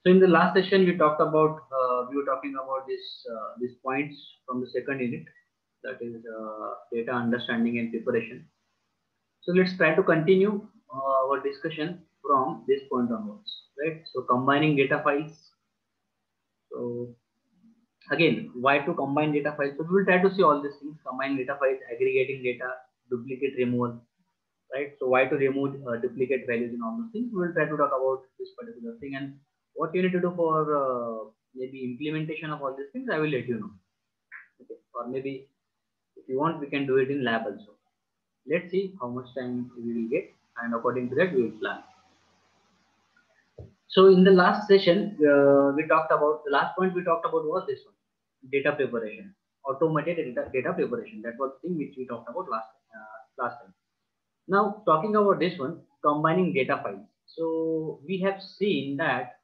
So in the last session, we were talking about these points from the second unit, that is data understanding and preparation. So let's try to continue our discussion from this point onwards, right? So combining data files. So again, why to combine data files? So we will try to see all these things: combine data files, aggregating data, duplicate removal, right? So why to remove duplicate values and all those things. We will try to talk about this particular thing, and what you need to do for maybe implementation of all these things, I will let you know. Okay. Or maybe if you want, we can do it in lab also. Let's see how much time we will get, and according to that we will plan. So in the last session, we talked about, the last point we talked about was this one: data preparation, automated data preparation. That was the thing which we talked about last time. Now talking about this one, combining data files. So we have seen that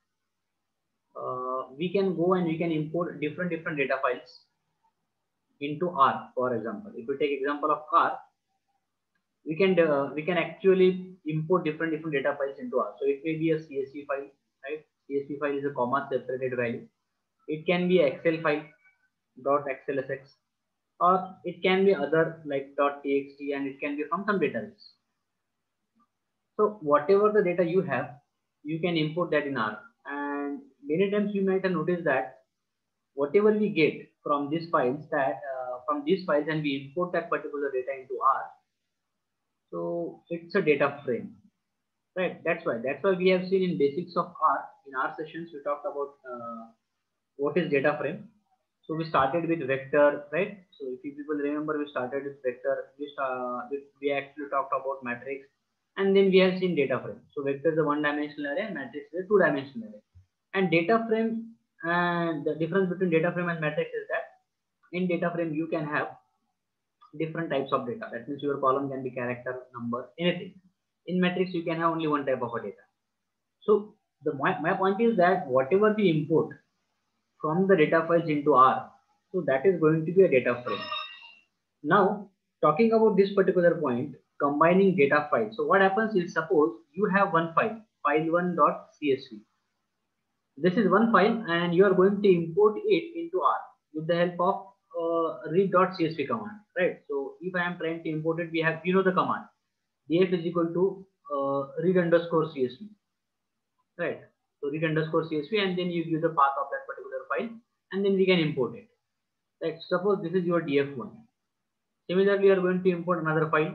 we can go and we can import different data files into R. For example, if we take example of R, we can actually import different data files into R. So it may be a CSV file, right? CSV file is a comma separated value. It can be Excel file, .xlsx, or it can be other like .txt, and it can be from some database. So whatever the data you have, you can import that in R. And many times you might have noticed that whatever we get from these files, and we import that particular data into R, so it's a data frame, right? That's why we have seen in basics of R, in our sessions we talked about what is data frame. So we started with vector, right? So if you people remember, we started with vector. We actually talked about matrix, and then we have seen data frame. So vector is a one-dimensional array, and matrix is a two-dimensional array. And data frame, and the difference between data frame and matrix is that in data frame you can have different types of data. That means your column can be character, number, anything. In matrix you can have only one type of a data. So my point is that whatever we import from the data files into R, so that is going to be a data frame. Now talking about this particular point, combining data files. So what happens is, suppose you have one file, file1.csv. This is one file, and you are going to import it into R with the help of read.csv command, right? So if I am trying to import it, we have, the command df is equal to read_csv, right? So read_csv, and then you give the path of that particular file, and then we can import it, right? Suppose this is your df1. Similarly, you are going to import another file,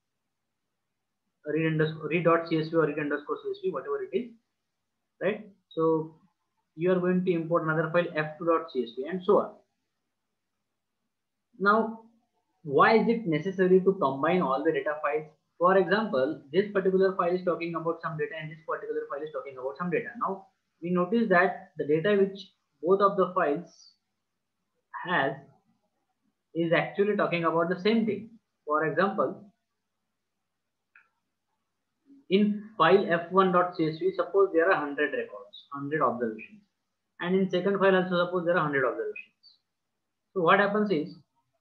read.csv or read_csv, whatever it is, right? So you are going to import another file, f2.csv, and so on. Now, why is it necessary to combine all the data files? For example, this particular file is talking about some data, and this particular file is talking about some data. Now, we notice that the data which both of the files has is actually talking about the same thing. For example, in file f1.csv, suppose there are 100 records, 100 observations, and in second file also suppose there are 100 observations. So what happens is,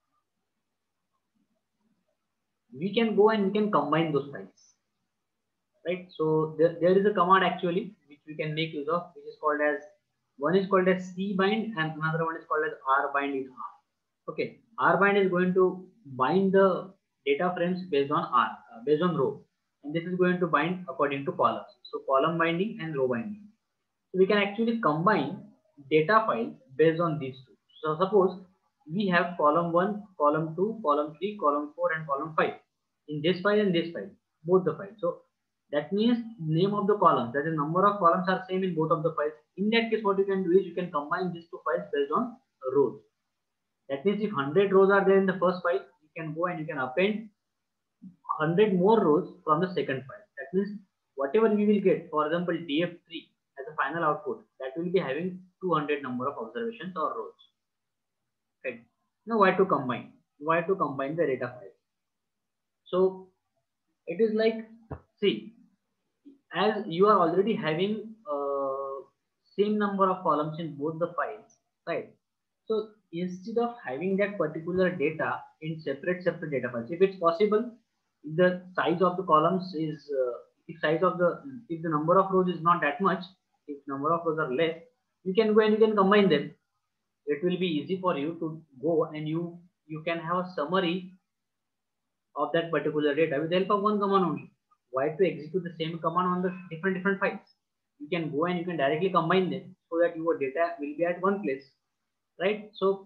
we can go and we can combine those files, right? So there is a command actually which we can make use of, which is called as, one is called as cbind, and another one is called as rbind in R. Okay, rbind is going to bind the data frames based on based on row, and this is going to bind according to columns. So column binding and row binding. So we can actually combine data files based on these two. So suppose we have column 1, column 2, column 3, column 4, and column 5 in this file and this file, both the files. So that means name of the columns, that is number of columns, are same in both of the files. In that case, what you can do is you can combine these two files based on rows. That means if 100 rows are there in the first file, you can go and you can append 100 more rows from the second file. That means whatever we will get, for example, df3 as a final output, that will be having 200 number of observations or rows. Right. Now why to combine? Why to combine the data files? So it is like, see, as you are already having same number of columns in both the files, right? So instead of having that particular data in separate data files, if it's possible, the size of the columns is if the number of rows is not that much, if number of rows are less, you can go and you can combine them. It will be easy for you to go and you can have a summary of that particular data with the help of one command only. Why to execute the same command on the different files? You can go and you can directly combine them so that your data will be at one place, right? So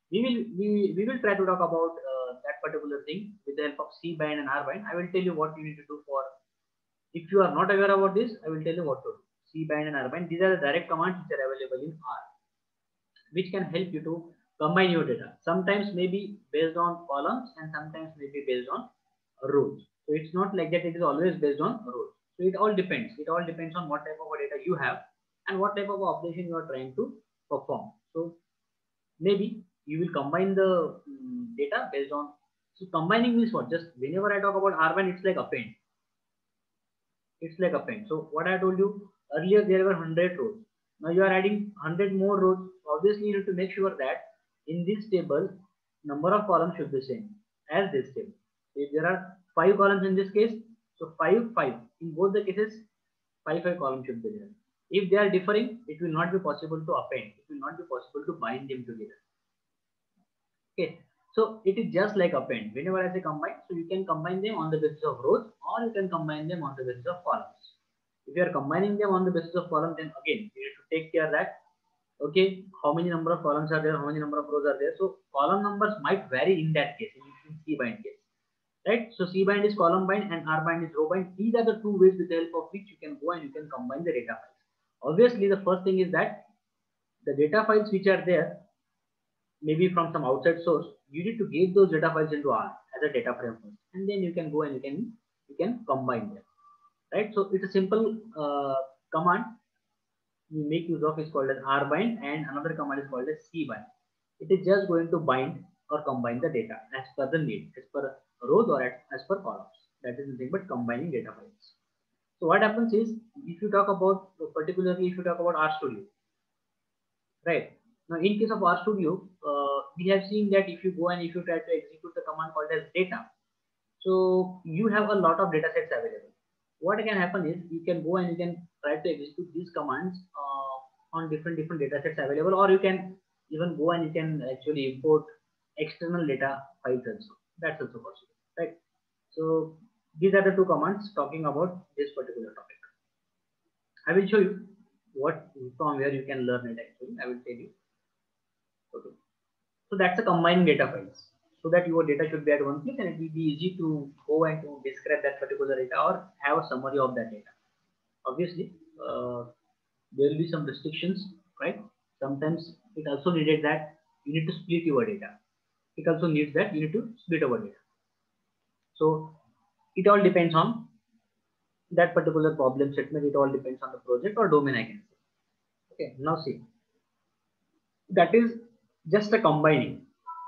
we will try to talk about that particular thing with the help of cbind and rbind. I will tell you what you need to do for. If you are not aware about this, I will tell you what to do. Cbind and rbind, these are the direct commands which are available in R, which can help you to combine your data. Sometimes maybe based on columns and sometimes maybe based on rows. So it's not like that it is always based on rows. So it all depends. It all depends on what type of data you have and what type of operation you are trying to perform. So maybe you will combine the data based on. So combining means what? Just whenever I talk about rbind, it's like append. It's like append. So what I told you earlier, there were 100 rows. Now you are adding 100 more rows. Obviously, you need to make sure that in this table, number of columns should be same as this table. If there are 5 columns in this case, so 5, 5. In both the cases, 5 columns should be there. If they are differing, it will not be possible to append. It will not be possible to bind them together. Okay, so it is just like append. Whenever I say combine, so you can combine them on the basis of rows or you can combine them on the basis of columns. If you are combining them on the basis of columns, then again you need to take care that okay, how many number of columns are there, how many number of rows are there. So column numbers might vary in that case, in cbind case, right? So cbind is column bind and rbind is row bind. These are the two ways with the help of which you can go and you can combine the data files. Obviously, the first thing is that the data files which are there, maybe from some outside source, you need to get those data files into R as a data frame first, and then you can go and you can combine them, right? So it's a simple command we make use of is called as rbind, and another command is called as cbind. It is just going to bind or combine the data as per the need, as per rows or as per columns. That is nothing but combining data files. So what happens is, if you talk about, particularly if you talk about RStudio, right? Now in case of RStudio, we have seen that if you go and if you try to execute the command called as data, so you have a lot of data sets available. What can happen is you can go and you can try to execute these commands on different data sets available, or you can even go and you can actually import external data files also. That's also possible, right? So these are the two commands talking about this particular topic. I will show you what from where you can learn it actually. I will tell you. Okay. So that's a combining data files, so that your data should be at one place and it will be easy to go and to describe that particular data or have a summary of that data. Obviously, there will be some restrictions, right? Sometimes it also needed that you need to split your data. It also needs that you need to split our data. So it all depends on that particular problem statement. It all depends on the project or domain, I can say. Okay, now see, that is just a combining.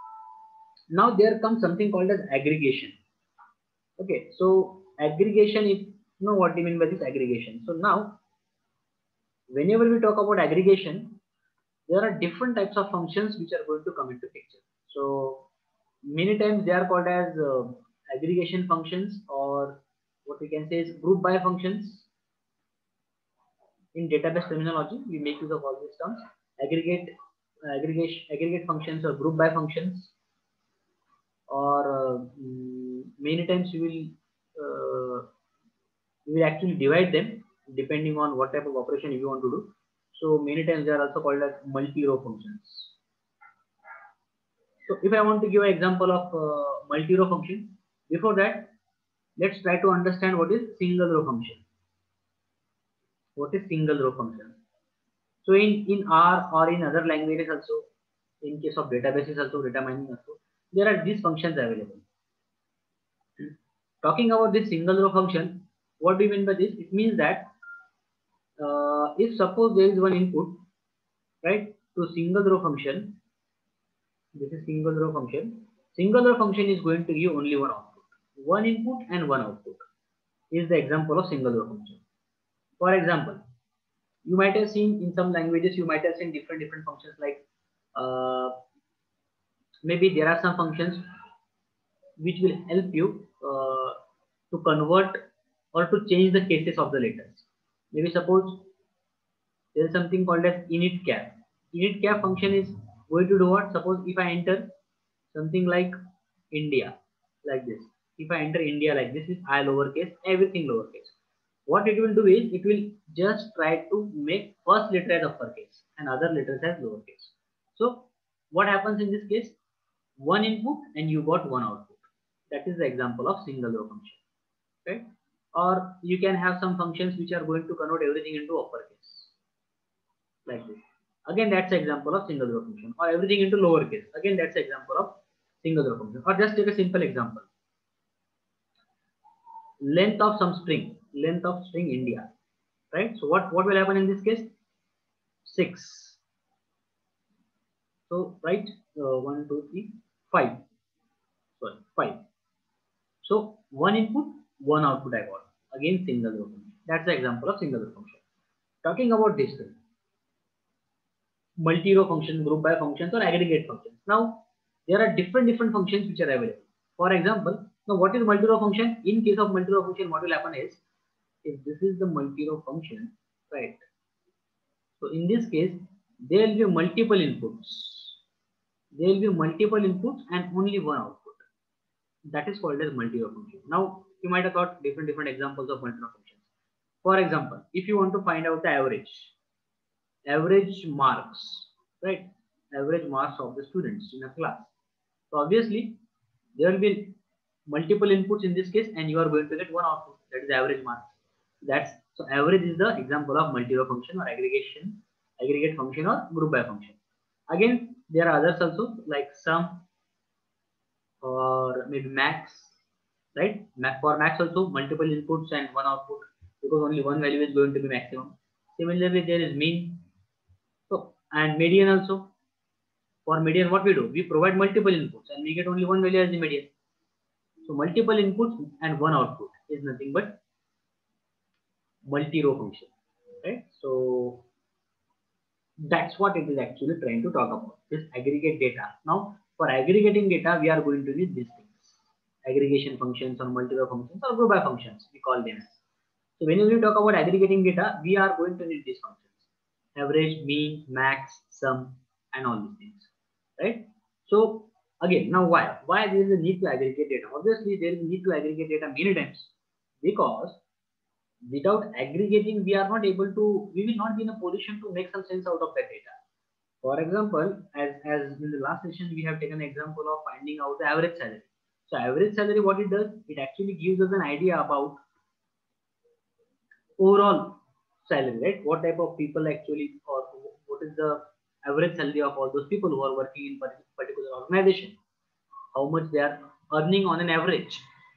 Now there comes something called as aggregation. Okay, so aggregation, if you know what do you mean by this aggregation. So now, whenever we talk about aggregation, there are different types of functions which are going to come into picture. So many times they are called as aggregation functions, or what we can say is group by functions. In database terminology, we make use of all these terms: aggregate functions or group by functions, or many times you will actually divide them depending on what type of operation you want to do. So many times they are also called as multi-row functions. So if I want to give an example of multi-row function, before that, let's try to understand what is single row function. What is single row function? So in R or in other languages also, in case of databases also, data mining also, there are these functions available. Talking about this single row function, what do you mean by this? It means that if suppose there is one input, right, to single row function, this is single row function. Single row function is going to give only one output, one input and one output is the example of single row function. For example, you might have seen in some languages, you might have seen different functions, like maybe there are some functions which will help you to convert or to change the cases of the letters. Maybe suppose There is something called as initCap. InitCap function is going to do what? Suppose if I enter something like India, like this. If I enter India like this, is I lowercase, everything lowercase. What it will do is it will just try to make first letter as uppercase and other letters as lowercase. So what happens in this case? One input and you got one output. That is the example of single row function, right? Or you can have some functions which are going to convert everything into uppercase, like this. Again, that's an example of single row function. Or everything into lowercase. Again, that's an example of single row function. Or just take a simple example. Length of some string, length of string India, right? So what will happen in this case? 6. So right, 1, 2, 3, 5. Sorry, 5. So one input, one output I got. Again, single row function. That's the example of single row function. Talking about this thing, multi-row function, group by functions, or aggregate functions. Now there are different functions which are available. For example, now what is multi-row function? In case of multi-row function, what will happen is, if this is the multi-row function, right? So in this case, there will be multiple inputs. There will be multiple inputs and only one output. That is called as multi-row function. Now you might have got different examples of multi-row functions. For example, if you want to find out the average marks, right? Average marks of the students in a class. So obviously there will be multiple inputs in this case, and you are going to get one output. That is average marks. That's so average is the example of multi-row function or aggregate function or group by function. Again, there are others also like sum or maybe max, right? For max also multiple inputs and one output, because only one value is going to be maximum. Similarly, there is mean. So and median also. For median, what we do? We provide multiple inputs and we get only one value as the median. So multiple inputs and one output is nothing but multi-row function, right? So that's what it is actually trying to talk about, this aggregate data. Now for aggregating data, we are going to need these things: aggregation functions or multi-row functions or group by functions, we call them. So when we talk about aggregating data, we are going to need these functions: average, mean, max, sum, and all these things, right? So again, now why there is a need to aggregate data? Obviously there is a need to aggregate data many times, because without aggregating, we will not be in a position to make some sense out of that data. For example, as in the last session, we have taken an example of finding out the average salary. So average salary, what it does, it actually gives us an idea about overall salary, right? What type of people actually, or what is the average salary of all those people who are working in particular organization, how much they are earning on an average.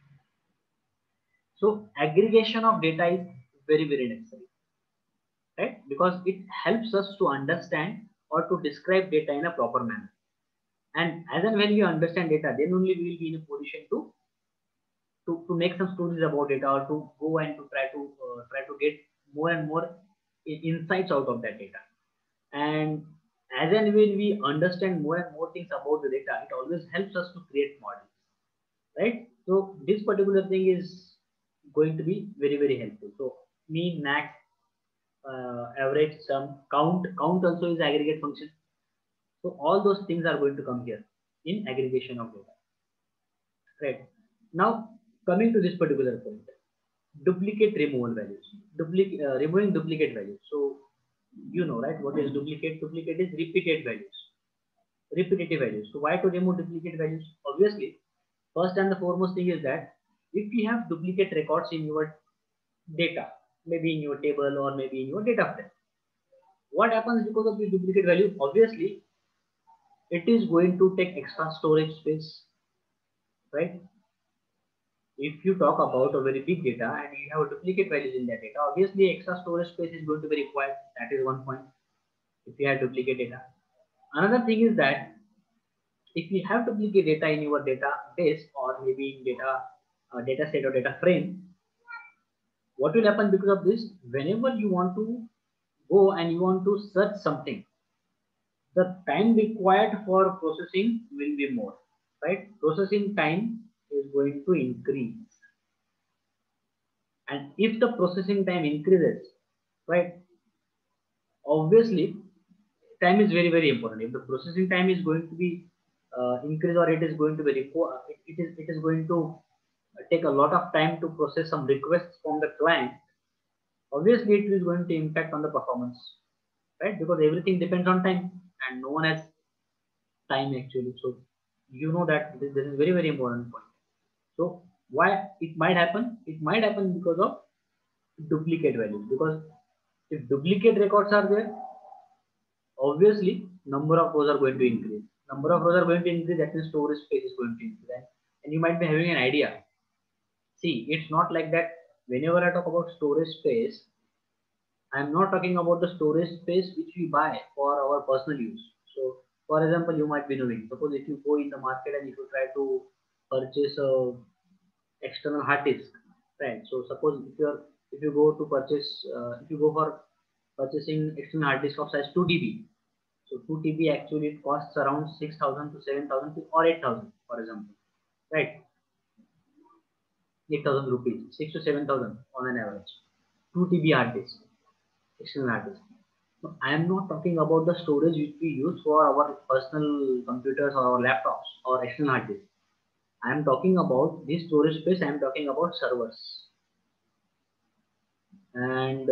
So aggregation of data is very necessary, right? Because it helps us to understand or to describe data in a proper manner. And as and when we understand data, then only we will be in a position to make some stories about data, or to go and to try to get more and more insights out of that data. And as and when we understand more and more things about the data, it always helps us to create models, right? So this particular thing is going to be very helpful. So mean, max, average, sum, count also is aggregate function. So all those things are going to come here in aggregation of data, right? Now coming to this particular point, duplicate removal values, removing duplicate values. So you know, right, what is duplicate? Duplicate is repetitive values. So why to remove duplicate values? Obviously, first and the foremost thing is that if you have duplicate records in your data, maybe in your table or maybe in your data frame, what happens because of the duplicate value? Obviously, it is going to take extra storage space, right? If you talk about a very big data and you have duplicate values in that data, obviously extra storage space is going to be required. That is one point. If you have duplicate data, another thing is that if you have duplicate data in your database or maybe in data set or data frame, what will happen because of this? Whenever you want to go and you want to search something, the time required for processing will be more, right? Processing time is going to increase. And if the processing time increases, right, obviously time is very, very important. If the processing time is going to be increased, or it is going to be it is going to take a lot of time to process some requests from the client, obviously it is going to impact on the performance, right? Because everything depends on time, and no one has time actually. So you know that this is very, very important point. So why it might happen? It might happen because of duplicate values. Because if duplicate records are there, obviously number of rows are going to increase. Number of rows are going to increase, that means storage space is going to increase. And you might be having an idea. See, it's not like that. Whenever I talk about storage space, I'm not talking about the storage space which we buy for our personal use. So, for example, you might be knowing, suppose if you go in the market and if you try to purchase a external hard disk, right? So, suppose if you go to purchase, if you go for purchasing external hard disk of size 2 TB, so 2 TB actually it costs around 6,000 to 7,000 or 8,000, for example, right? 8,000 rupees, 6 to 7,000 on an average. 2 TB hard disk, external hard disk. So I am not talking about the storage which we use for our personal computers or our laptops or external hard disk. I am talking about this storage space. I am talking about servers. And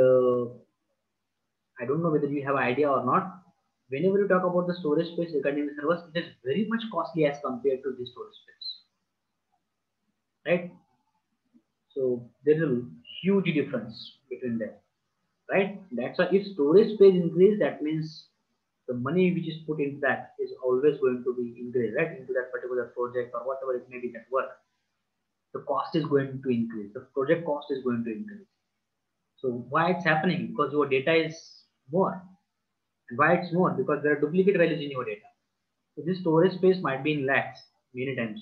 I don't know whether you have an idea or not. Whenever you talk about the storage space regarding the servers, it is very much costly as compared to this storage space, right? So there is a huge difference between them, right? That's why if storage space increase, that means the money which is put into that is always going to be increased, right? Into that particular project or whatever it may be, that work, the cost is going to increase. The project cost is going to increase. So why it's happening? Because your data is more. And why it's more? Because there are duplicate values in your data. So this storage space might be in lakhs many times.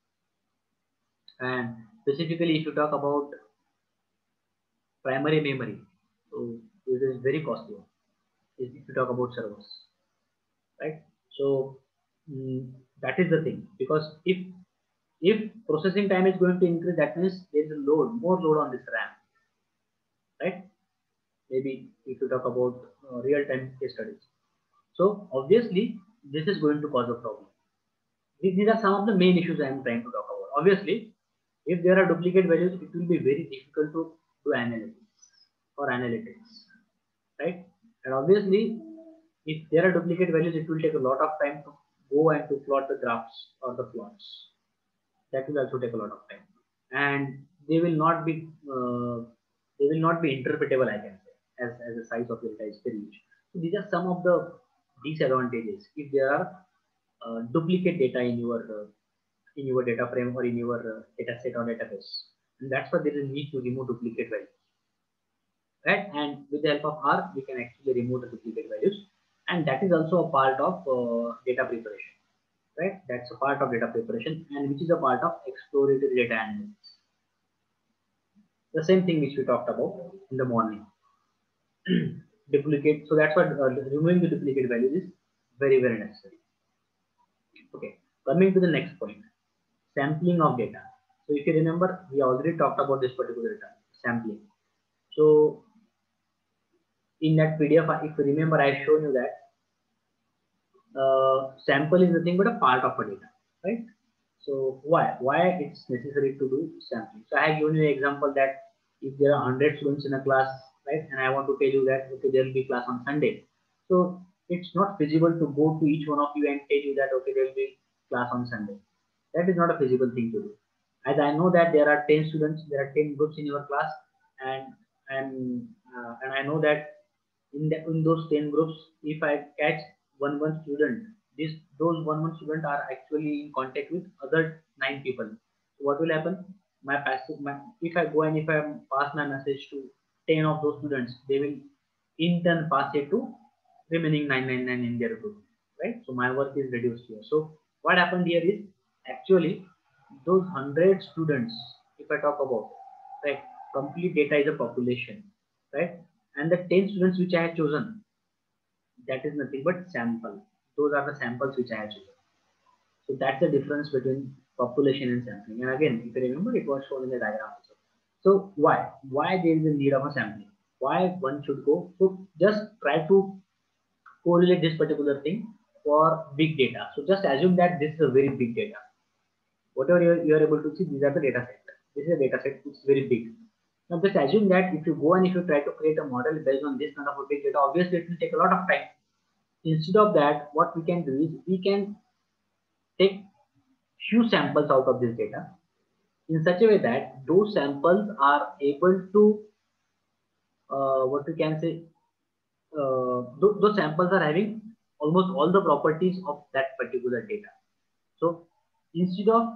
And specifically, if you talk about primary memory, so it is very costly. If you talk about servers, right? So that is the thing. Because if processing time is going to increase, that means there is a more load on this RAM, right? Maybe if you talk about real-time case studies. So obviously, this is going to cause a problem. These are some of the main issues I am trying to talk about. Obviously, if there are duplicate values, it will be very difficult to do analytics, right? And obviously, if there are duplicate values, it will take a lot of time to go and to plot the graphs or the plots. That will also take a lot of time, and they will not be interpretable, I can say, as the size of the data is very huge. So these are some of the disadvantages if there are duplicate data in your data frame or in your data set or database, and that's why there is a need to remove duplicate values, right? And with the help of R, we can actually remove the duplicate values, and that is also a part of data preparation, right? That's a part of data preparation, and which is a part of exploratory data analysis. The same thing which we talked about in the morning. Duplicate. So that's why removing the duplicate values is very, very necessary. Okay, coming to the next point, sampling of data. So if you remember, we already talked about this particular data, sampling. So in that PDF, if you remember, I showed you that sample is nothing but a part of a data, right? So why it's necessary to do sampling? So I have given you an example that if there are 100 students in a class, right, and I want to tell you that okay, there will be class on Sunday, so it's not feasible to go to each one of you and tell you that okay, there will be class on Sunday. That is not a feasible thing to do. As I know that there are 10 students, there are 10 groups in your class, and I know that in those 10 groups, if I catch one student, those one student are actually in contact with other 9 people. So what will happen? If I go and if I pass my message to 10 of those students, they will in turn pass it to remaining 999 in their group, right? So my work is reduced here. So what happened here is actually those 100 students, if I talk about, right, complete data is a population, right? And the 10 students which I have chosen, that is nothing but sample. Those are the samples which I have chosen. So that's the difference between population and sampling. And again, if you remember, it was shown in the diagram also. So why there is a need of a sampling? Why one should go? So just try to correlate this particular thing for big data. So just assume that this is a very big data. Whatever you are able to see, these are the data set. This is a data set which is very big. Now just assume that if you go and if you try to create a model based on this kind of a big data, obviously it will take a lot of time. Instead of that, what we can do is we can take few samples out of this data in such a way that those samples are able to what we can say those samples are having almost all the properties of that particular data. So instead of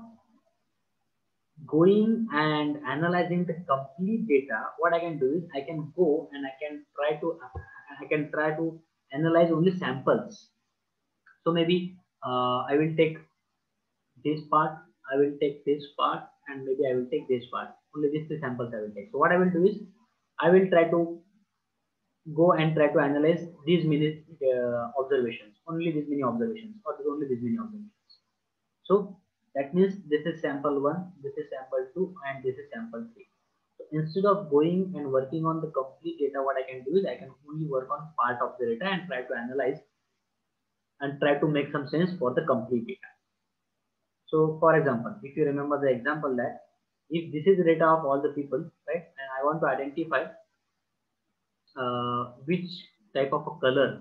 going and analyzing the complete data, what I can do is I can go and I can try to analyze only samples. So maybe I will take this part, I will take this part, and maybe I will take this part. Only these three samples I will take. So what I will do is I will try to go and try to analyze these many observations, only these many observations, or only these many observations. So that means this is sample 1, this is sample 2, and this is sample 3. So instead of going and working on the complete data, what I can do is I can only work on part of the data and try to analyze and try to make some sense for the complete data. So for example, if you remember the example that if this is the data of all the people, right, and I want to identify which type of a color,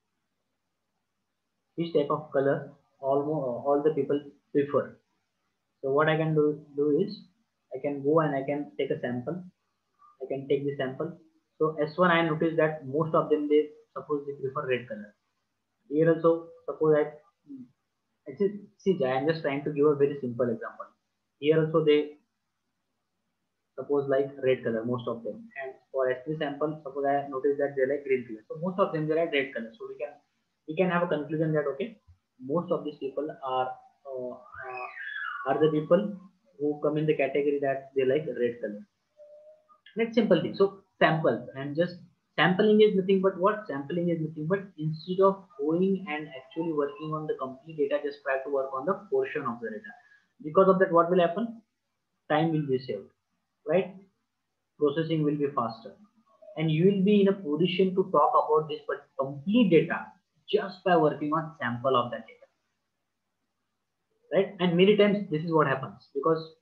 all the people prefer. So what I can do is I can go and I can take a sample. I can take the sample. So S1 I noticed that most of them they suppose they prefer red color. Here also suppose actually see I am just trying to give a very simple example. Here also they suppose like red color most of them, and for S3 sample suppose I noticed that they like green color. So most of them they like red color. So we can have a conclusion that okay, most of these people are the people who come in the category that they like red color. That's simple thing. So samples and just sampling is nothing but what? Sampling is nothing but instead of going and actually working on the complete data, just try to work on the portion of the data. Because of that, what will happen? Time will be saved, right? Processing will be faster, and you will be in a position to talk about this but complete data just by working on sample of that data, right? And many times this is what happens because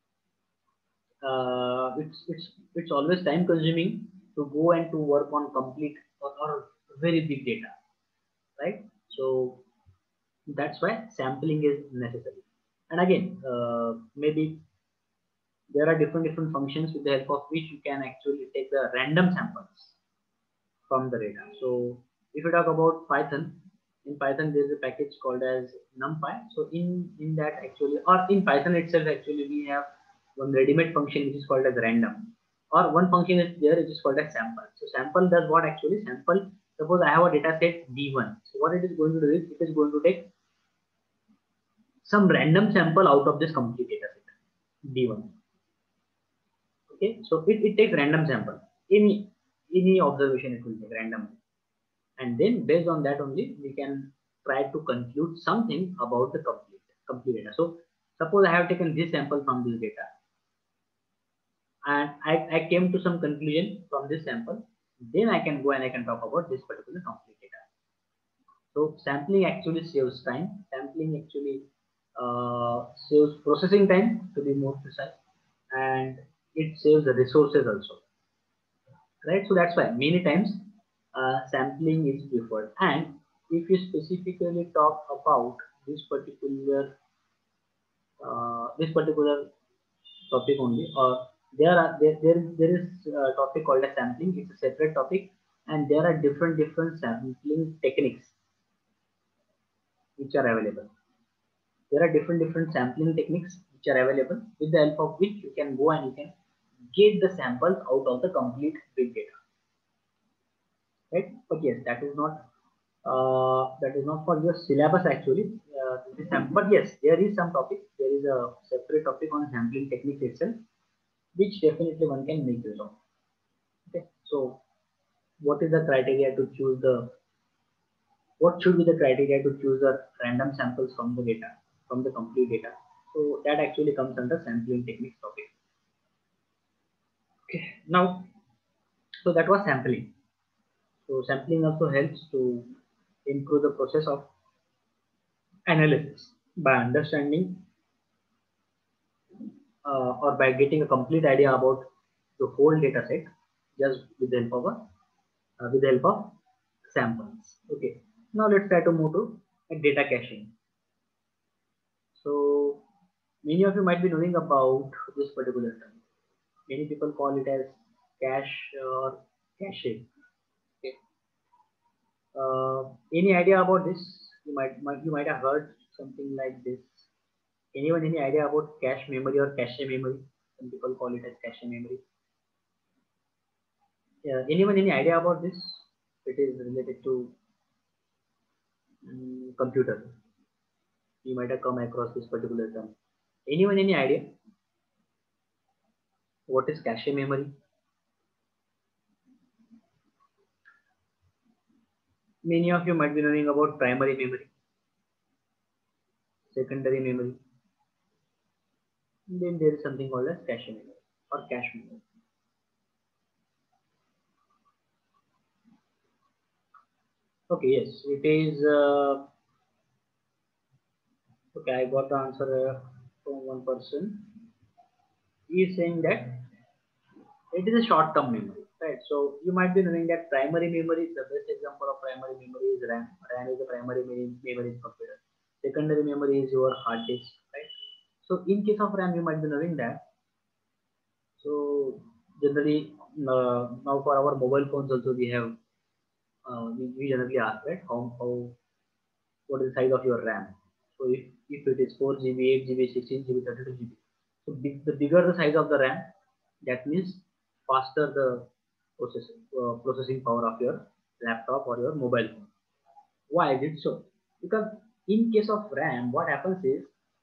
it's always time consuming to go and to work on complete or very big data, right? So that's why sampling is necessary. And again, maybe there are different functions with the help of which you can actually take the random samples from the data. So if you talk about Python, in Python there is a package called as NumPy. So in that actually, or in Python itself actually, we have one ready-made function which is called as random, or one function is there which is called as sample. So sample does what actually? Sample, suppose I have a data set D1. So what it is going to do is it is going to take some random sample out of this complete data set D1. Okay, so it takes random sample. Any observation it will take randomly, and then based on that only we can try to conclude something about the complete data. So suppose I have taken this sample from this data and I came to some conclusion from this sample, then I can go and I can talk about this particular complete data. So sampling actually saves time. Sampling actually saves processing time, to be more precise, and it saves the resources also, right? So that's why many times sampling is preferred. And if you specifically talk about this particular topic only, or there is a topic called as sampling. It's a separate topic, and there are different sampling techniques which are available. There are different sampling techniques which are available, with the help of which you can go and you can get the samples out of the complete big data, right? But yes, that is not for your syllabus actually. But yes, there is some topic. There is a separate topic on sampling techniques itself, which definitely one can make use of. Okay, so what is the criteria to choose the? What should be the criteria to choose the random samples from the data, from the complete data? So that actually comes under sampling techniques topic. Okay, now so that was sampling. So sampling also helps to improve the process of analysis by understanding or by getting a complete idea about the whole data set just with the help of samples. Okay. Now let's try to move to data caching. So many of you might be knowing about this particular term. Many people call it as cache or caching. Okay. Any idea about this? You might have heard something like this. Anyone any idea about cache memory or cache memory? Some people call it as cache memory. Anyone any idea about this? It is related to computer. You might have come across this particular term. Anyone any idea what is cache memory? Many of you might be knowing about primary memory, secondary memory. Then there is something called as cache memory or cache memory. Okay, yes, it is. Okay, I got the answer from one person. He is saying that it is a short-term memory, right? So you might be knowing that primary memory, the best example of primary memory is RAM. RAM is the primary memory in computer. Secondary memory is your hard disk, right? So in case of RAM, you might be knowing that. So generally, now for our mobile phones also we have, we generally ask, right, what is the size of your RAM? So if it is 4 GB, 8 GB, 16 GB, 32 GB, so the bigger the size of the RAM, that means faster the processing power of your laptop or your mobile phone. Why is it so? Because in case of RAM, what happens is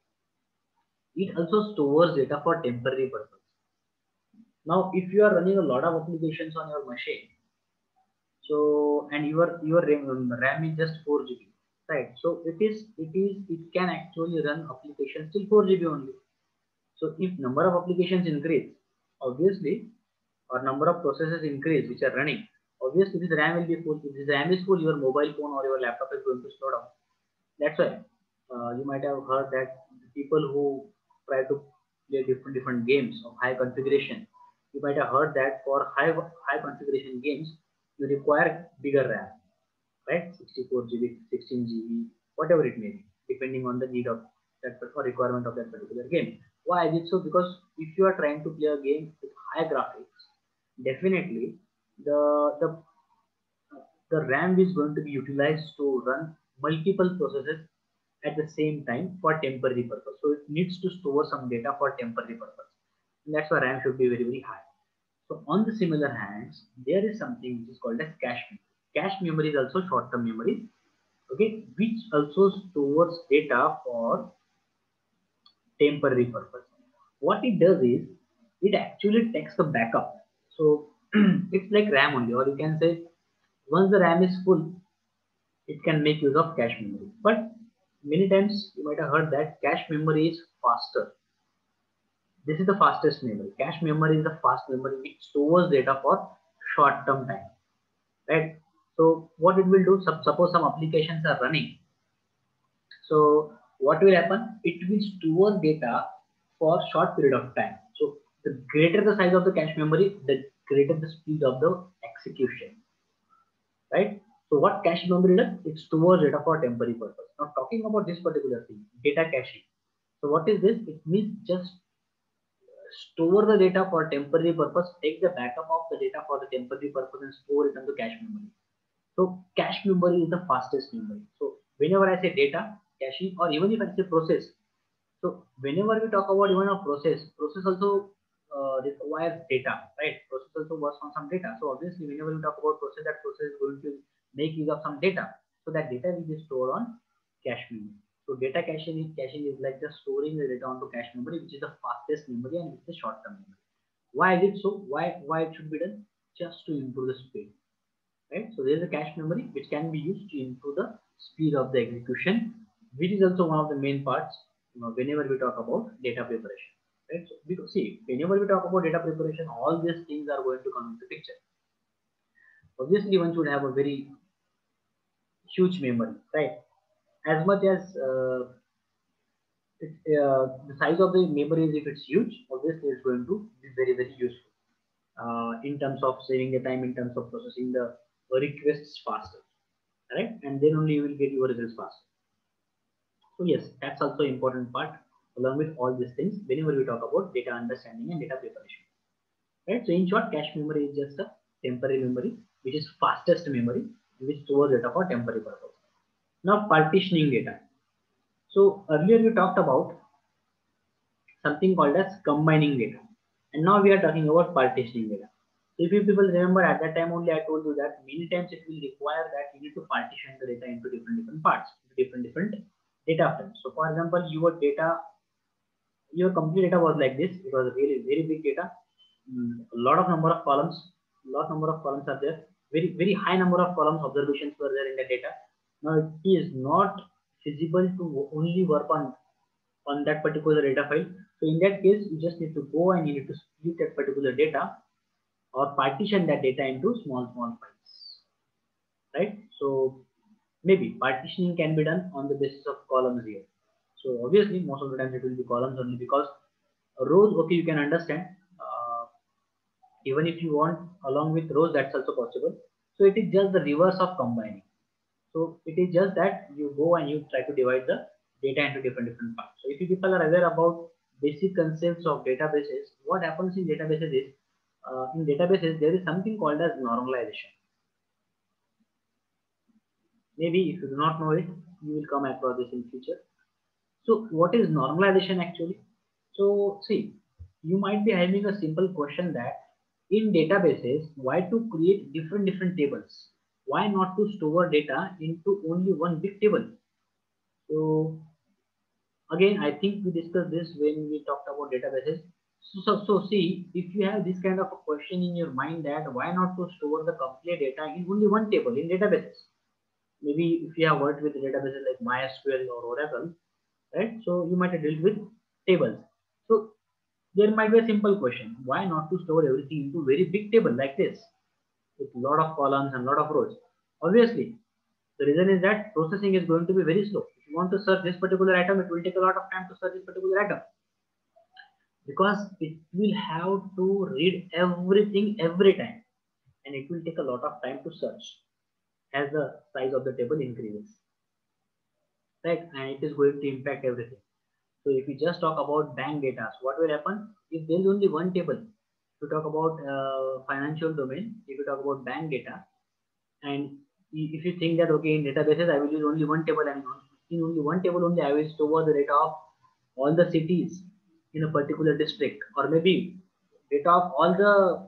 it also stores data for temporary purpose. Now, if you are running a lot of applications on your machine, so and your RAM is just 4 GB, right? So it can actually run applications till 4 GB only. So if number of applications increase, obviously, or number of processes increase which are running, obviously this RAM will be full. If this RAM is full, your mobile phone or your laptop is going to slow down. That's why you might have heard that people who try to play different games of high configuration, you might have heard that for high configuration games, you require bigger RAM, right? 64 GB, 16 GB, whatever it may be, depending on the need of that or requirement of that particular game. Why is it so? Because if you are trying to play a game with high graphics, definitely the the RAM is going to be utilized to run multiple processes at the same time for temporary purpose. So it needs to store some data for temporary purpose. And that's why RAM should be very high. So on the similar hands, there is something which is called as cache memory. Cache memory is also short-term memory, okay, which also stores data for temporary purpose. What it does is it actually takes the backup. So it's like RAM only, or you can say once the RAM is full, it can make use of cache memory. But many times you might have heard that cache memory is faster. This is the fastest memory. Cache memory is the fast memory which stores data for short term time, right? So what it will do, suppose some applications are running. So what will happen? It will store data for short period of time. So the greater the size of the cache memory, the greater the speed of the execution, right? So what cache memory does? It stores data for temporary purpose. Now talking about this particular thing, data caching. So what is this? It means just store the data for temporary purpose, take the backup of the data for the temporary purpose and store it into cache memory. So cache memory is the fastest memory. So whenever I say data, caching, or even if I say process, so whenever we talk about even a process also requires data, right? Process also works on some data. So obviously, whenever we talk about process, that process is going to make use of some data. So that data will be stored on cache memory. So data caching is like just storing the data onto cache memory, which is the fastest memory and it's the short-term memory. Why is it so? Why it should be done? Just to improve the speed, right? So there is a cache memory which can be used to improve the speed of the execution, which is also one of the main parts, whenever we talk about data preparation, right? So because see, whenever we talk about data preparation, all these things are going to come into picture. Obviously, one should have a very huge memory, right? As much as the size of the memory is, if it's huge, obviously it's going to be very, very useful in terms of saving the time, in terms of processing the requests faster, right? And then only you will get your results faster. So yes, that's also important part along with all these things whenever we talk about data understanding and data preparation, right? So in short, cache memory is just a temporary memory, which is fastest memory, which stores data for temporary purpose. Now partitioning data. So earlier we talked about something called as combining data, and now we are talking about partitioning data. So if you people remember, at that time only I told you that many times it will require that you need to partition the data into different parts, into different data frames. So for example, your data, your complete data was like this. It was a really very big data, a lot of number of columns, are there, very high number of columns, observations were there in the data. Now it is not feasible to only work on that particular data file. So in that case, you just need to go and you need to split that particular data or partition that data into small files, right? So maybe partitioning can be done on the basis of columns here. So obviously most of the time it will be columns only, because rows, okay, you can understand. Even if you want along with rows, that's also possible. So it is just the reverse of combining. So it is just that you go and you try to divide the data into different parts. So if you people are aware about basic concepts of databases, what happens in databases is, there is something called as normalization. Maybe if you do not know it, you will come across this in future. So what is normalization actually? So see, you might be having a simple question that in databases, why to create different tables? Why not to store data into only one big table? So again, I think we discussed this when we talked about databases. So see, if you have this kind of a question in your mind, that why not to store the complete data in only one table in databases? Maybe if you have worked with databases like MySQL or Oracle, right? So you might have dealt with tables. So there might be a simple question: why not to store everything into very big table like this, with a lot of columns and a lot of rows? Obviously, the reason is that processing is going to be very slow. If you want to search this particular item, it will take a lot of time to search this particular item, because it will have to read everything every time, and it will take a lot of time to search as the size of the table increases, right? And it is going to impact everything. So if we just talk about bank data, so what will happen if there is only one table? To talk about financial domain, if you talk about bank data, and if you think that okay, in databases I will use only one table, and in only one table only I will store the data of all the cities in a particular district, or maybe data of all the,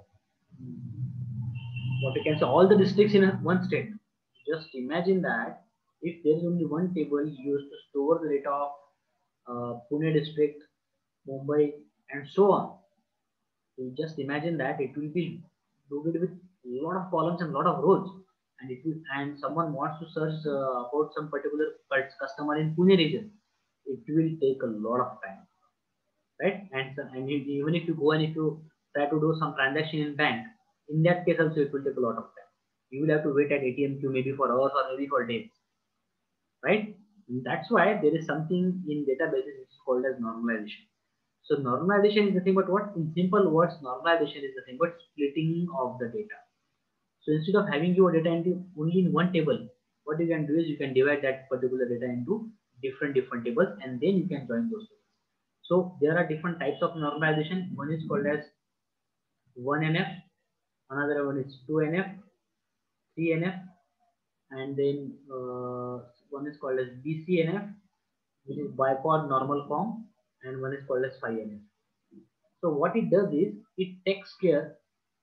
what you can say, all the districts in one state. Just imagine that if there is only one table used to store the data of Pune district, Mumbai, and so on. So just imagine that it will be loaded with a lot of columns and a lot of rows, and it will, and someone wants to search about some particular customer in Pune region, it will take a lot of time, right? And even if you go and if you try to do some transaction in bank, in that case also it will take a lot of time. You will have to wait at ATM queue maybe for hours or maybe for days, right? And that's why there is something in databases which is called as normalization. So normalization is nothing but what? In simple words, normalization is nothing but splitting of the data. So instead of having your data into only in one table, what you can do is you can divide that particular data into different tables, and then you can join those tables. So there are different types of normalization. One is called as 1NF, another one is 2NF, 3NF, and then one is called as BCNF, which is bipod normal form, and one is called as 5NF. So what it does is it takes care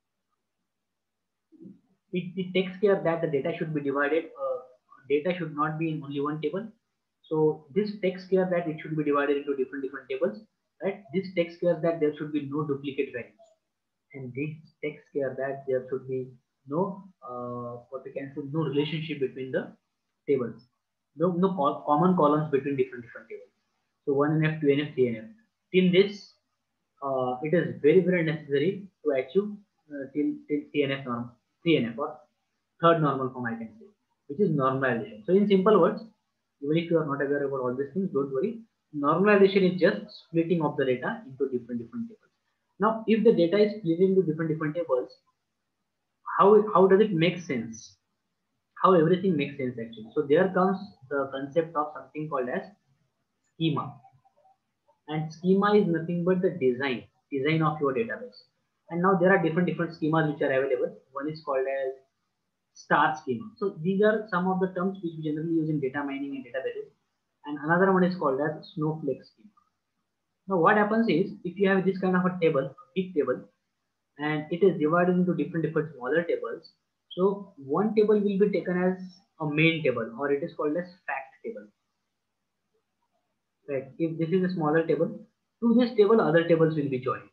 that the data should be divided. Data should not be in only one table. So this takes care that it should be divided into different tables, right? This takes care that there should be no duplicate values, and this takes care that there should be no what we can say, no relationship between the tables, no common columns between different tables. So 1NF, 2NF, 3NF. Till this, it is very necessary to achieve till 3NF norm, 3NF or third normal form, I can say. which is normalization. So in simple words, even if you are not aware about all these things, don't worry. Normalization is just splitting of the data into different tables. Now, if the data is split into different tables, how does it make sense? How everything makes sense actually. So there comes the concept of something called as schema, and schema is nothing but the design of your database. And now there are different schemas which are available. One is called as star schema. So these are some of the terms which we generally use in data mining and databases. And another one is called as snowflake schema. Now what happens is, if you have this kind of a table, big table, and it is divided into different smaller tables, so one table will be taken as a main table, or it is called as fact table. Right? If this is a smaller table, to this table other tables will be joined.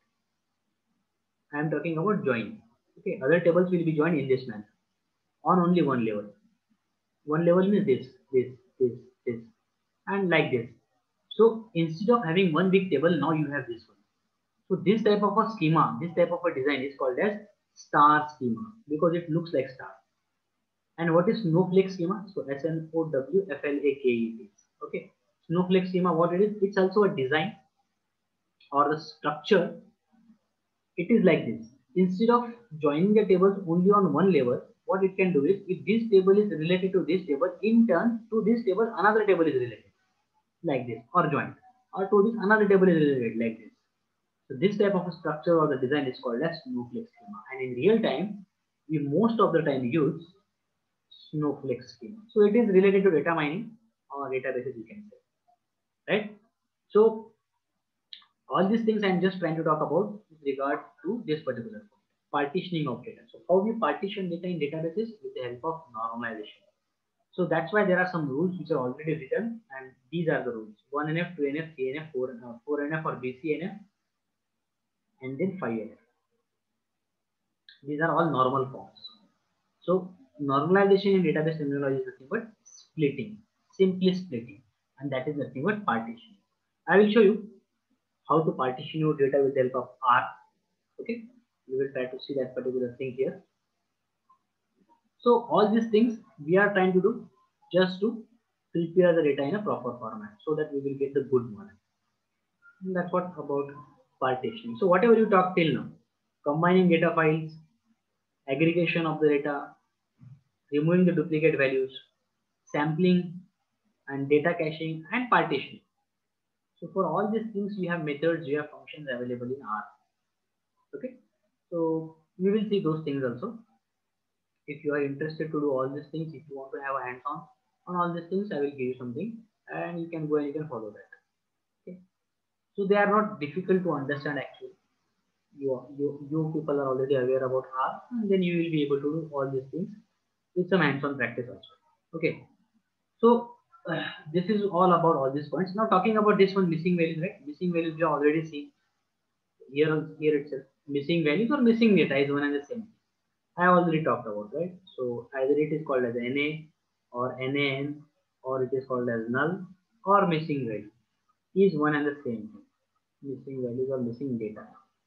I am talking about join. Okay, other tables will be joined in this manner on only one level. One level means this, and like this. So instead of having one big table, now you have this one. So this type of a schema, this type of a design is called as star schema because it looks like star. And what is snowflake schema? So SNOWFLAKE. Okay, snowflake schema, what it is? It's also a design or the structure. It is like this. Instead of joining the tables only on one level, what it can do is, if this table is related to this table, in turn to this table another table is related, like this, or joined, or to this another table is related, like this. So this type of a structure or the design is called as snowflake schema, and in real time we most of the time use snowflake schema. So it is related to data mining or databases, you can say, right? So all these things I'm just trying to talk about with regard to this particular point. Partitioning of data. So how we partition data in databases with the help of normalization. So that's why there are some rules which are already written, and these are the rules: 1NF, 2NF, 3NF, 4NF or BCNF, and then 5NF. These are all normal forms. So normalization in database terminology is nothing but splitting, simply splitting, and that is nothing but partition. I will show you how to partition your data with the help of R. Okay, we will try to see that particular thing here. So all these things we are trying to do just to prepare the data in a proper format so that we will get the good one. And that's what about partitioning. So whatever you talked till now, combining data files, aggregation of the data, removing the duplicate values, sampling and data caching, and partitioning. So for all these things we have methods, we have functions available in R. Okay, so we will see those things also. If you are interested to do all these things, if you want to have a hands-on on all these things, I will give you something and you can go and you can follow that. Okay, so they are not difficult to understand actually. You people are already aware about R, and then you will be able to do all these things with some hands-on practice also. Okay, so this is all about all these points. Now talking about this one, missing values, right? Missing values we have already seen here itself. Missing values or missing data is one and the same. I already talked about, right? So either it is called as NA or NaN, or it is called as null or missing value, is one and the same thing. Missing values or missing data.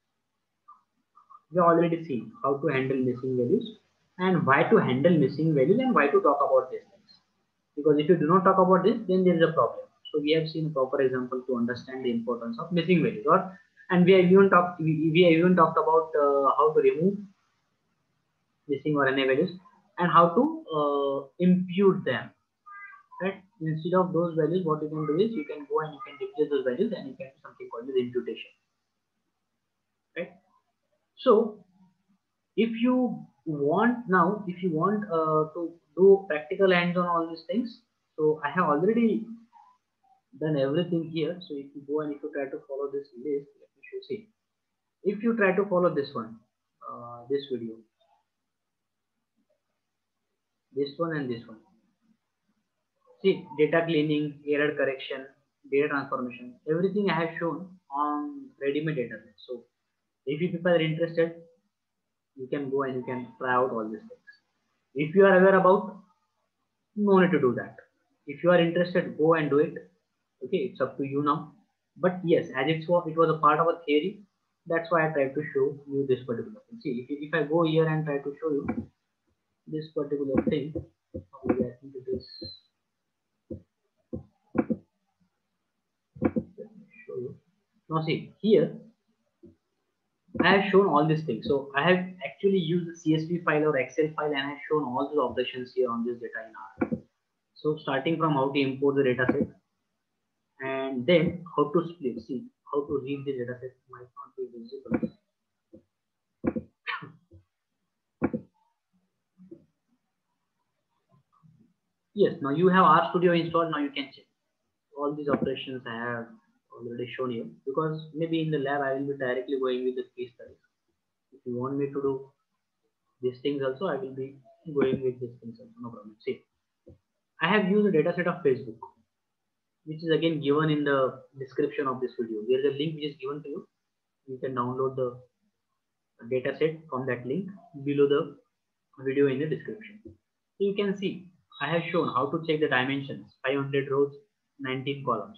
We already see how to handle missing values and why to handle missing values and why to talk about these things. Because if you do not talk about this, then there is a problem. So we have seen a proper example to understand the importance of missing values, and we have even talked about how to remove missing or NA values and how to impute them. Right? Instead of those values, what you can do is you can go and you can replace those values and you can do something called as imputation. Right? So if you want to do practical hands on all these things, so I have already done everything here. So if you go and if you try to follow this list, let me show. See, if you try to follow this one, this video, this one and this one. See, data cleaning, error correction, data transformation, everything I have shown on ready-made database. So if you people are interested, you can go and you can try out all these things. If you are aware about, no need to do that. If you are interested, go and do it. Okay, it's up to you now. But yes, as it was a part of a theory. That's why I tried to show you this particular thing. See, if I go here and try to show you this particular thing, Maybe I think it is. Let me show you. Now see here, I have shown all these things. So I have actually used the CSV file or Excel file and I have shown all these operations here on this data in R. So starting from how to import the data set and then how to split. See how to read the data set might not be visible. Yes, now you have RStudio installed. Now you can check all these operations I have already shown you, because maybe in the lab I will be directly going with the case study. If you want me to do these things also, I will be going with these things also, no problem. See, I have used a data set of Facebook, which is again given in the description of this video. There is a link which is given to you. You can download the data set from that link below the video in the description. So you can see I have shown how to check the dimensions, 500 rows, 19 columns.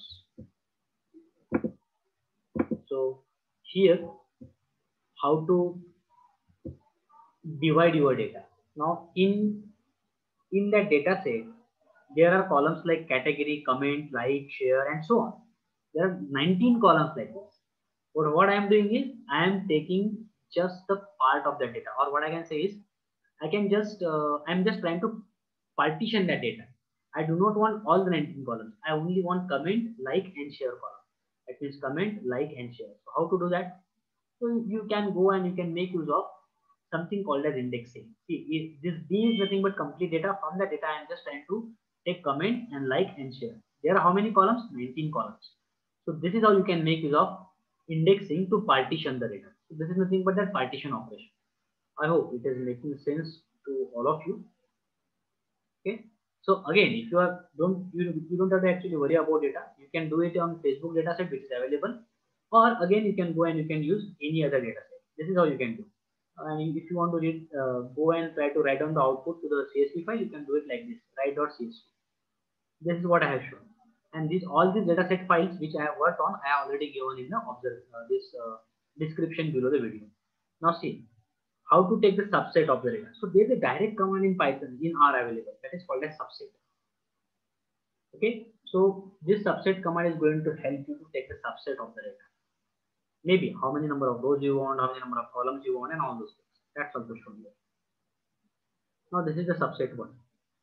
So here, how to divide your data. Now in that data set, there are columns like category, comment, like, share, and so on. There are 19 columns like this. But what I am doing is I am taking just the part of the data, or what I can say is I can just I'm just trying to partition that data. I do not want all the 19 columns. I only want comment, like, and share column. That means comment, like, and share. So how to do that? So you can go and you can make use of something called as indexing. See, this D is nothing but complete data. From the data, I am just trying to take comment and like and share. There are how many columns? 19 columns. So this is how you can make use of indexing to partition the data. So this is nothing but that partition operation. I hope it is making sense to all of you. Okay. So again, if you are you don't have to actually worry about data. You can do it on Facebook dataset which is available, or again you can go and you can use any other dataset. This is how you can do. And if you want to read, go and try to write down the output to the CSV file, you can do it like this: write.csv. This is what I have shown, and all these dataset files which I have worked on, I have already given in the description below the video. Now see how to take the subset of the data. So there is a direct command in Python in R available that is called as subset. Okay, so this subset command is going to help you to take the subset of the data. Maybe how many number of rows you want, how many number of columns you want, and all those things. That's also shown here. Now this is the subset one,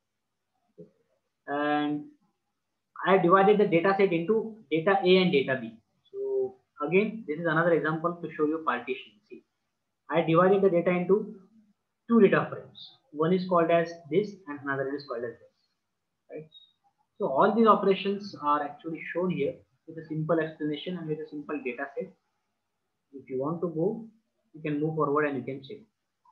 and I divided the data set into data A and data B. So again, this is another example to show you partition. See, I divided the data into two data frames. One is called as this and another is called as this. Right? So all these operations are actually shown here with a simple explanation and with a simple data set. If you want to go, you can move forward and you can check.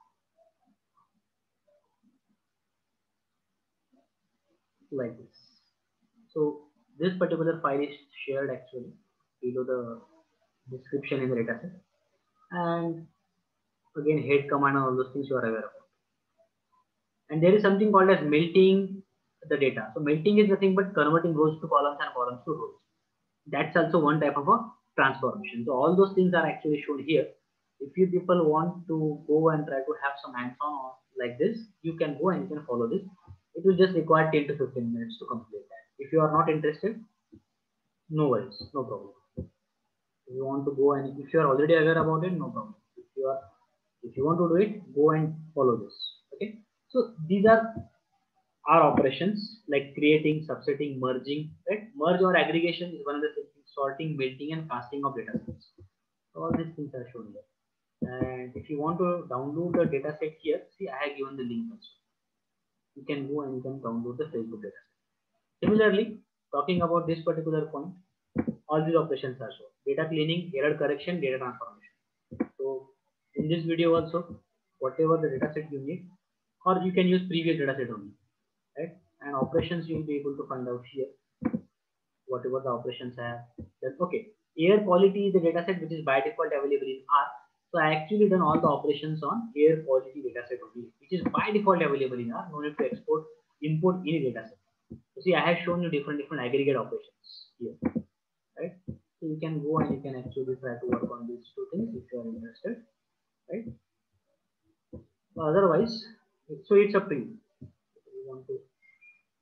Like this. So this particular file is shared actually below the description in the data set. And again, head command and all those things you are aware of. And there is something called as melting the data. So melting is nothing but converting rows to columns and columns to rows. That's also one type of a transformation. So all those things are actually shown here. If you people want to go and try to have some hands-on like this, you can go and you can follow this. It will just require 10 to 15 minutes to complete that. If you are not interested, no worries, no problem. If you want to go and if you are already aware about it, no problem. If you want to do it, go and follow this. Okay. So these are our operations like creating, subsetting, merging. Right? Merge or aggregation is one of the things. Sorting, melting, and casting of data sets. All these things are shown here. And if you want to download the data set here, see I have given the link also. You can go and you can download the Facebook data set. Similarly, talking about this particular point, all these operations are shown. Data cleaning, error correction, data transformation. So in this video also, whatever the data set you need, or you can use previous data set only. Right? And operations you will be able to find out here. Whatever the operations I have done. Okay, air quality is the dataset which is by default available in R. So I actually done all the operations on air quality dataset only, which is by default available in R. No need to import any dataset. So see, I have shown you different aggregate operations here, right? So you can go and you can actually try to work on these two things if you are interested, right? Otherwise, so it's up to you. If you want to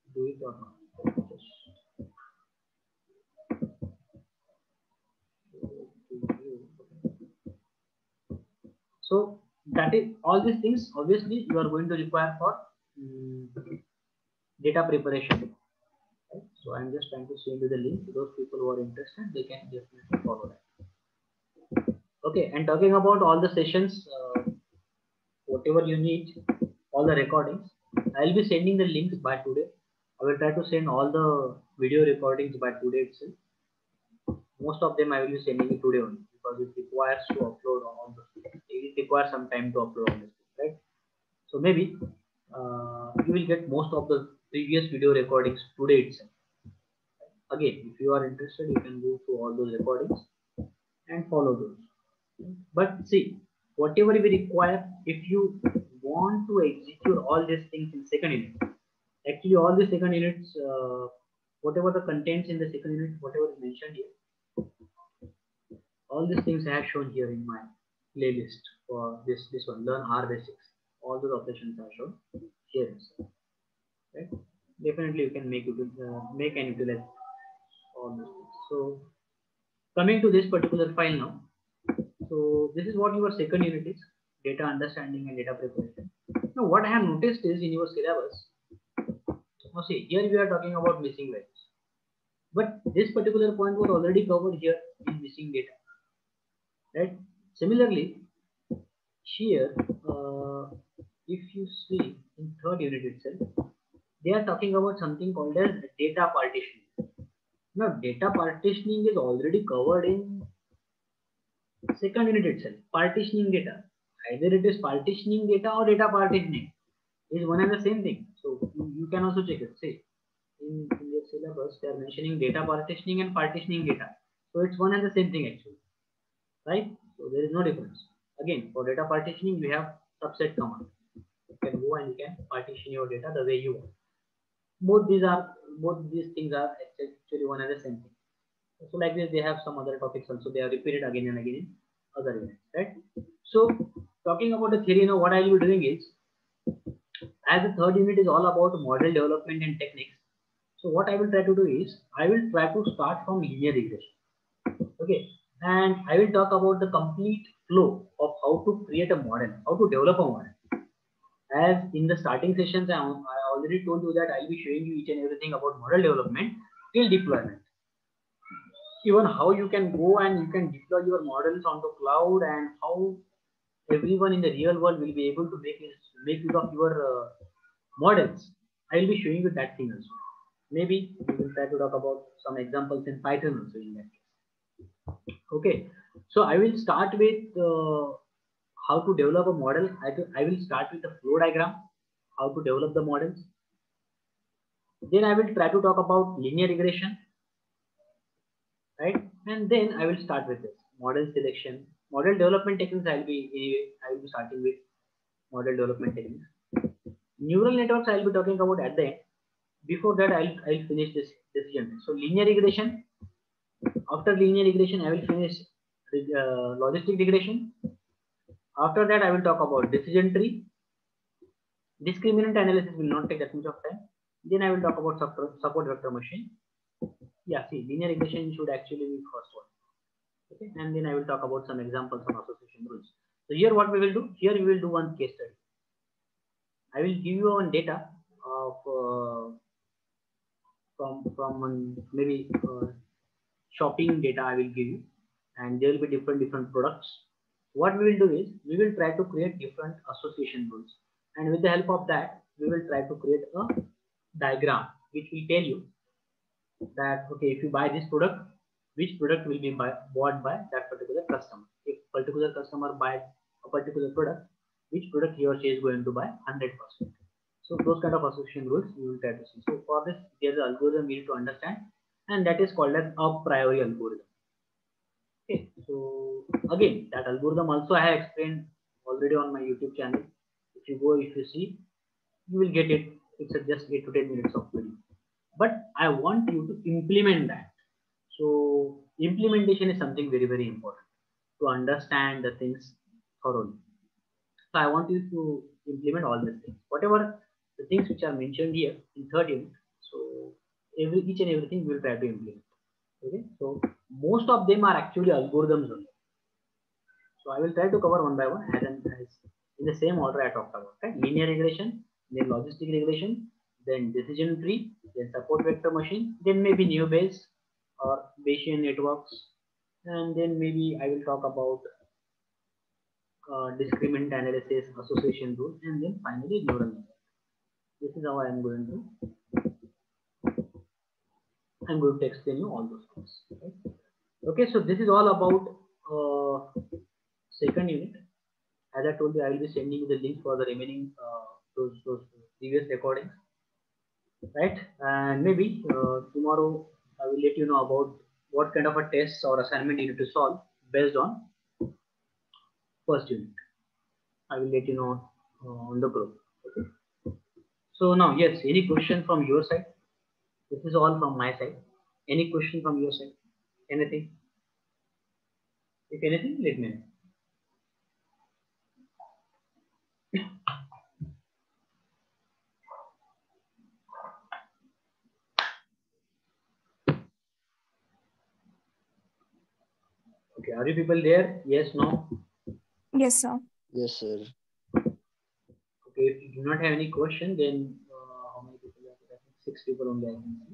do it or not. So that is all these things. Obviously, you are going to require for data preparation. Right? So I'm just trying to send you the link to those people who are interested. They can definitely follow that. Okay, and talking about all the sessions, whatever you need, all the recordings, I'll be sending the links by today. I will try to send all the video recordings by today itself. Most of them I will be sending it today only because it requires to upload all the. It requires some time to upload all this, right? So maybe you will get most of the previous video recordings today itself. Again, if you are interested, you can go through all those recordings and follow those. But see, whatever we require, if you want to execute all these things in second unit, actually all the second units, whatever the contents in the second unit, whatever is mentioned here, all these things I have shown here in my playlist for this one, learn R basics. All those operations are shown here. Right? Definitely, you can make and utilize all those things. So coming to this particular file now. So this is what your second unit is, data understanding and data preparation. Now what I have noticed is in your syllabus, now see here we are talking about missing values, but this particular point was already covered here in missing data, right? Similarly, here if you see in third unit itself, they are talking about something called as data partitioning. Now data partitioning is already covered in second unit itself. Partitioning data, either it is partitioning data or data partitioning, is one and the same thing. So you can also check it. See, in the syllabus they are mentioning data partitioning and partitioning data. So it's one and the same thing actually, right? So there is no difference. Again, for data partitioning we have subset command. You can go and you can partition your data the way you want. Both these things are actually one and the same thing. So like this, they have some other topics also. They are repeated again and again in other units, right? So talking about the theory now, what I will be doing is, as the third unit is all about model development and techniques. So what I will try to do is, I will try to start from linear regression. Okay, and I will talk about the complete flow of how to create a model, how to develop a model. As in the starting sessions, I already told you that I'll be showing you each and everything about model development till deployment. Even how you can go and you can deploy your models onto cloud, and how everyone in the real world will be able to make use of your models. I will be showing you that thing also. Maybe we will try to talk about some examples in Python also in that case. Okay, so I will start with how to develop a model. I will start with the flow diagram, how to develop the models. Then I will try to talk about linear regression, right? And then I will start with this model selection, model development techniques. I will be starting with model development techniques. Neural networks I will be talking about at the end. Before that, I'll finish this decision. So linear regression. After linear regression, I will finish logistic regression. After that, I will talk about decision tree. Discriminant analysis will not take that much of time. Then I will talk about support vector machine. Yeah, see, linear regression should actually be first one. Okay, and then I will talk about some examples on association rules. So here, what we will do? Here we will do one case study. I will give you one data of from maybe shopping data. I will give you, and there will be different products. What we will do is, we will try to create different association rules, and with the help of that, we will try to create a diagram which will tell you that, okay, if you buy this product, which product will be bought by that particular customer. If particular customer buys a particular product, which product he or she is going to buy 100%. So those kind of association rules you will try to see. So for this, there is an algorithm you need to understand, and that is called as a priori algorithm. Okay, so again, that algorithm also I have explained already on my YouTube channel. If you see, you will get it. It's just 8 to 10 minutes of video. But I want you to implement that. So implementation is something very important to understand the things thoroughly. So I want you to implement all these things. Whatever the things which are mentioned here in third unit, So each and everything we will try to implement. Okay, so most of them are actually algorithms only. So I will try to cover one by one as in the same order I talked about. Right? Linear regression, then logistic regression, then decision tree, then support vector machine, then maybe new Bayes or Bayesian networks, and then maybe I will talk about discriminant analysis, association rule, and then finally neural network. This is how I'm going to explain you all those things. Right? Okay, so this is all about second unit. As I told you, I will be sending you the link for the remaining those previous recordings, right? And maybe tomorrow I will let you know about what kind of a test or assignment you need to solve based on first unit. I will let you know on the group. Okay. So now, yes, any question from your side? This is all from my side. Any question from your side? Anything? If anything, let me know. Okay, are you people there? Yes, no? Yes, sir. Yes, sir. Okay, if you do not have any question, then how many people are there? 6 people only I can see.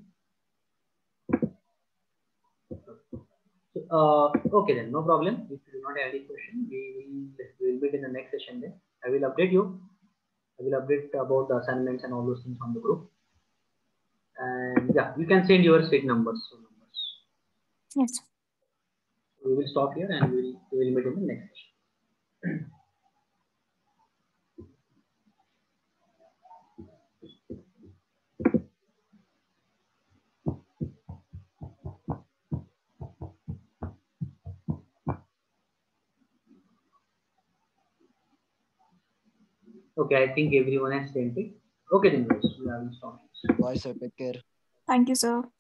Okay then, no problem. If you do not have any question, we will meet in the next session then. I will update you. I will update about the assignments and all those things on the group. And yeah, you can send your seat numbers. Yes. We will stop here and we will meet in the next session. Okay, I think everyone has sent it. Okay then, guys, we will stop. Bye, sir. Take care. Thank you, sir.